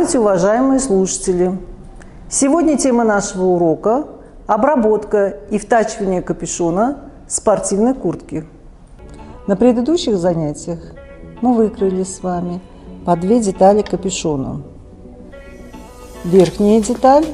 Здравствуйте, уважаемые слушатели! Сегодня тема нашего урока – обработка и втачивание капюшона спортивной куртки. На предыдущих занятиях мы выкроили с вами по две детали капюшона. Верхняя деталь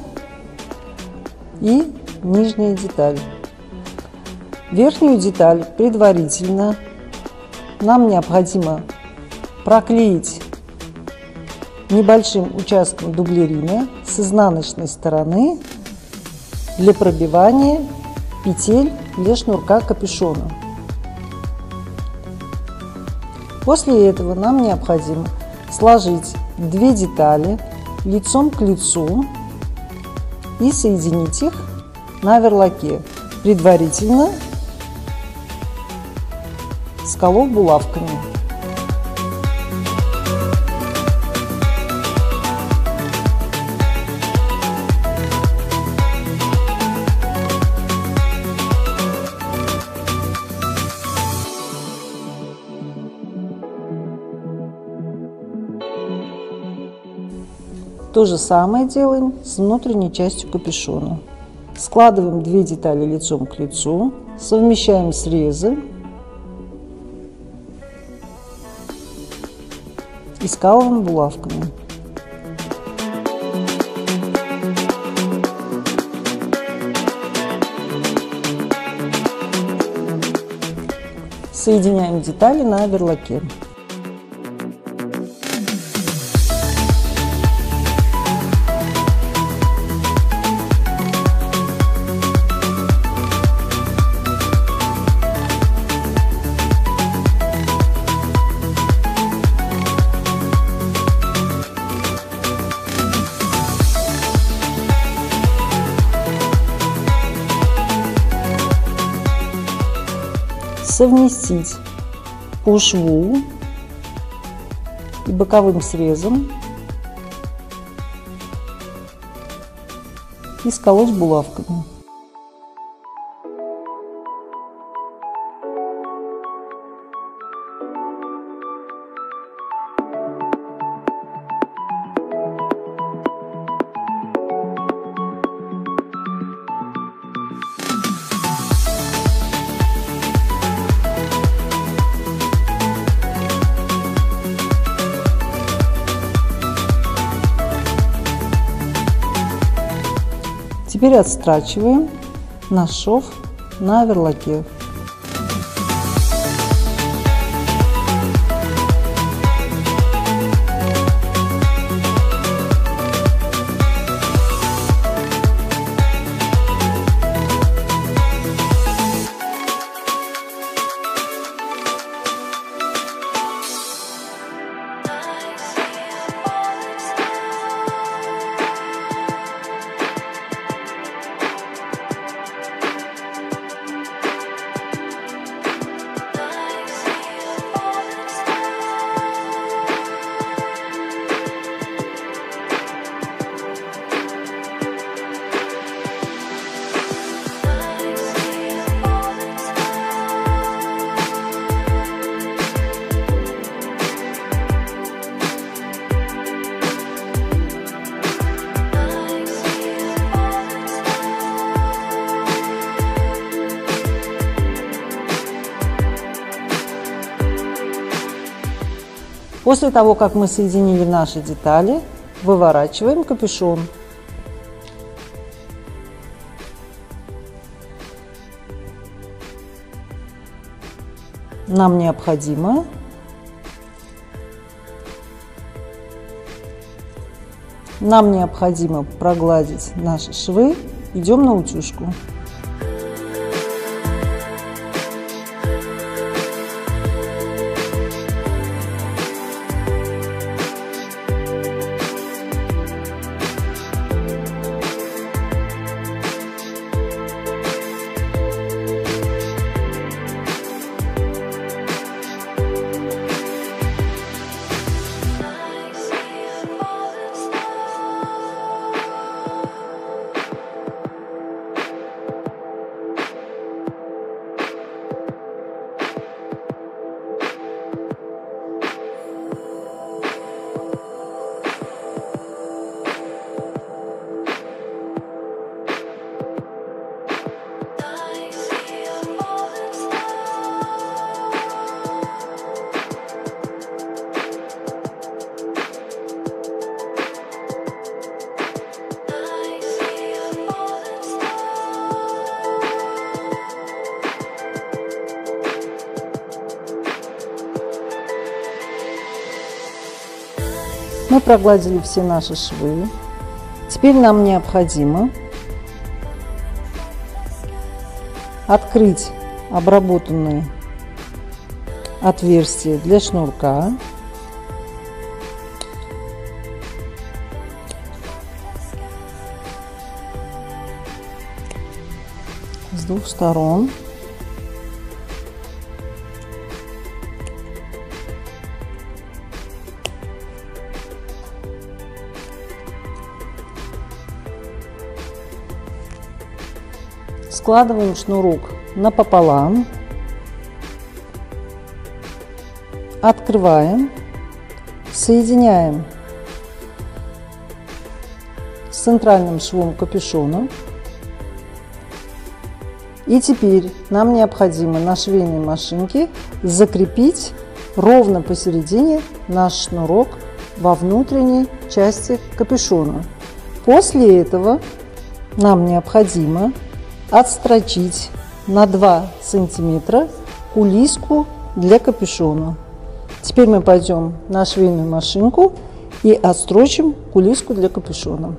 и нижняя деталь. Верхнюю деталь предварительно нам необходимо проклеить небольшим участком дублерина с изнаночной стороны для пробивания петель для шнурка капюшона. После этого нам необходимо сложить две детали лицом к лицу и соединить их на оверлоке, предварительно сколов булавками. То же самое делаем с внутренней частью капюшона. Складываем две детали лицом к лицу, совмещаем срезы и скалываем булавками. Соединяем детали на оверлоке. Совместить по шву и боковым срезом и сколоть булавками. Теперь отстрачиваем наш шов на оверлоке. После того, как мы соединили наши детали, выворачиваем капюшон. Нам необходимо прогладить наши швы. Идем на утюжку. Мы прогладили все наши швы. Теперь нам необходимо открыть обработанные отверстия для шнурка. С двух сторон. Складываем шнурок напополам, открываем, соединяем с центральным швом капюшона. И теперь нам необходимо на швейной машинке закрепить ровно посередине наш шнурок во внутренней части капюшона. После этого нам необходимо отстрочить на 2 сантиметра кулиску для капюшона. Теперь мы пойдем на швейную машинку и отстрочим кулиску для капюшона.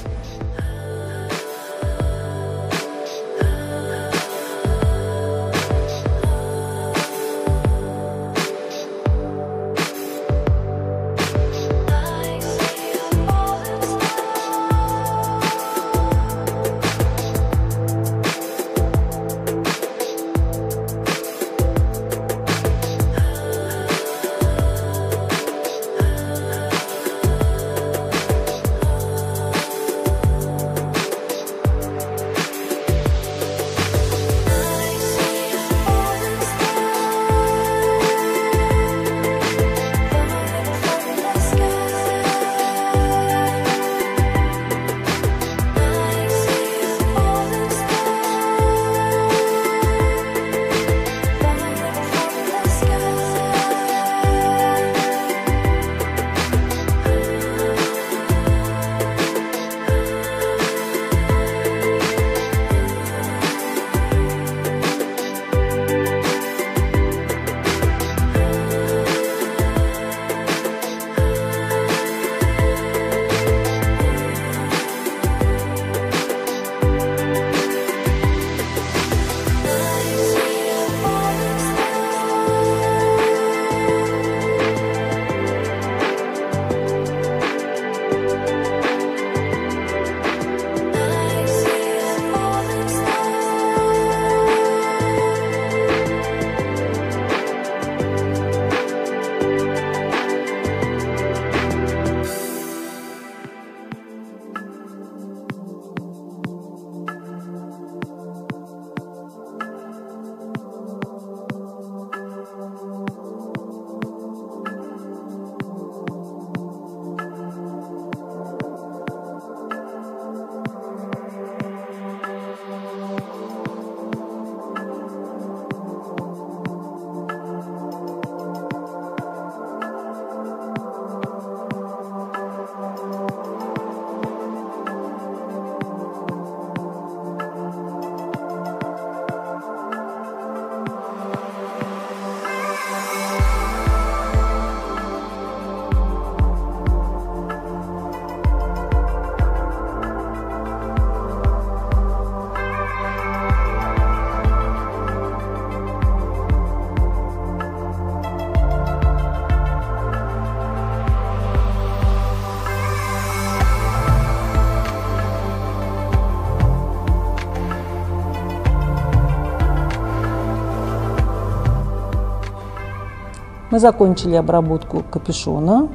Мы закончили обработку капюшона,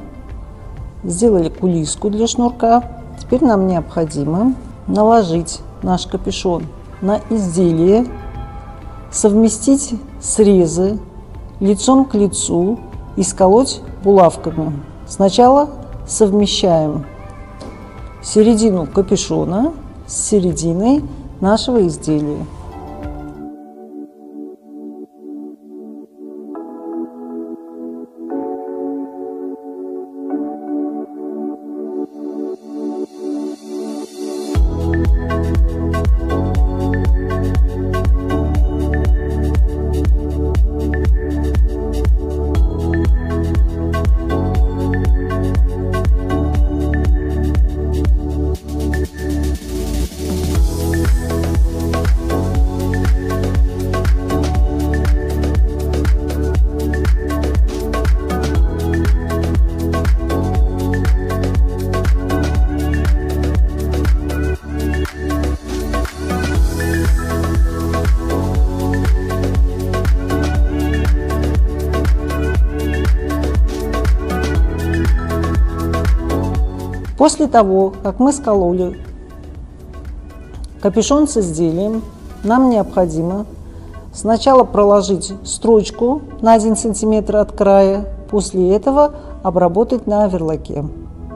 сделали кулиску для шнурка. Теперь нам необходимо наложить наш капюшон на изделие, совместить срезы лицом к лицу и сколоть булавками. Сначала совмещаем середину капюшона с серединой нашего изделия. После того, как мы скололи капюшон с изделием, нам необходимо сначала проложить строчку на 1 см от края, после этого обработать на оверлоке.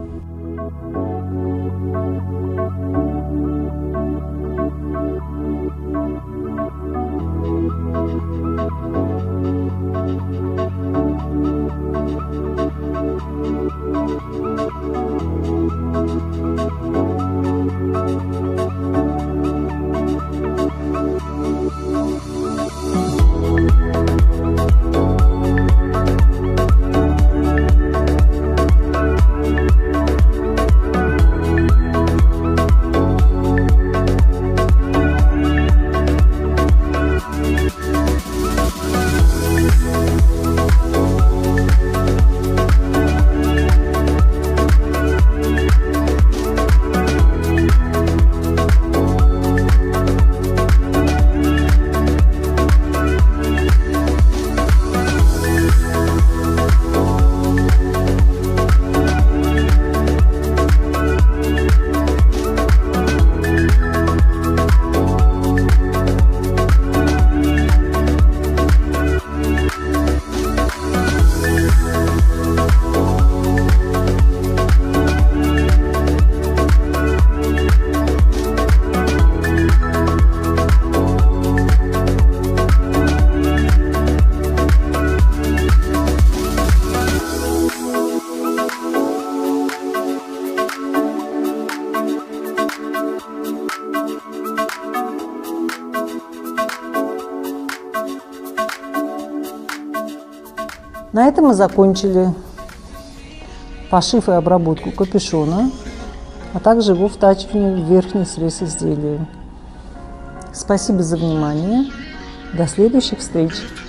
На этом мы закончили пошив и обработку капюшона, а также его втачивание в верхний срез изделия. Спасибо за внимание. До следующих встреч!